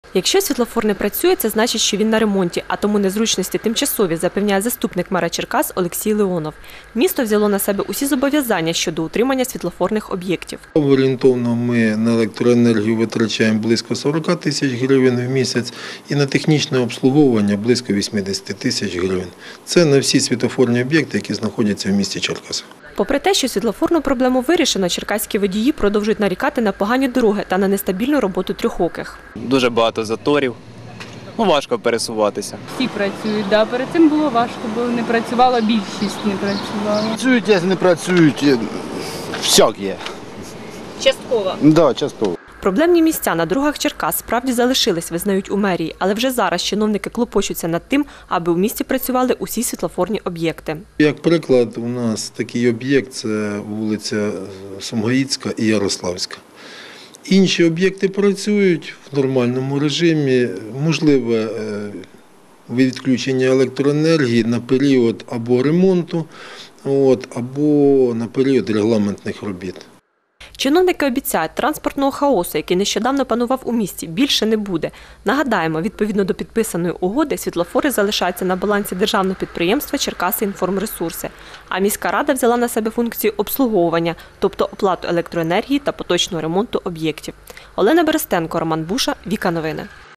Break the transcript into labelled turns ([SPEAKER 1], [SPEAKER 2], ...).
[SPEAKER 1] Якщо світлофор не працює, це значить, що він на ремонті, а тому незручності тимчасові, запевняє заступник мера Черкас Олексій Леонов. Місто взяло на себе усі зобов'язання щодо утримання світлофорних об'єктів.
[SPEAKER 2] Орієнтовно ми на електроенергію витрачаємо близько 40 тисяч гривень в місяць і на технічне обслуговування близько 80 тисяч гривень. Це на всі світлофорні об'єкти, які знаходяться в місті Черкаси.
[SPEAKER 1] Попри те, що світлофорну проблему вирішено, черкаські водії продовжують нарікати на погані дороги та на нестабільну роботу трьохоких.
[SPEAKER 3] Дуже багато заторів, важко пересуватися.
[SPEAKER 4] Всі працюють, да. Перед цим було важко, бо не працювала, більшість не працювала.
[SPEAKER 5] Працюють, як не працюють, всяк є.
[SPEAKER 1] Частково.
[SPEAKER 5] Так, да, частково.
[SPEAKER 1] Проблемні місця на дорогах Черкас справді залишились, визнають у мерії, але вже зараз чиновники клопочуться над тим, аби у місті працювали усі світлофорні об'єкти.
[SPEAKER 2] Як приклад, у нас такий об'єкт – це вулиця Сумгаїцька і Ярославська. Інші об'єкти працюють в нормальному режимі, можливе відключення електроенергії на період або ремонту, або на період регламентних робіт.
[SPEAKER 1] Чиновники обіцяють, транспортного хаосу, який нещодавно панував у місті, більше не буде. Нагадаємо, відповідно до підписаної угоди, світлофори залишаються на балансі державного підприємства «Черкасиінформресурси». А міська рада взяла на себе функцію обслуговування, тобто оплату електроенергії та поточного ремонту об'єктів. Олена Берестенко, Роман Буша, Віка Новини.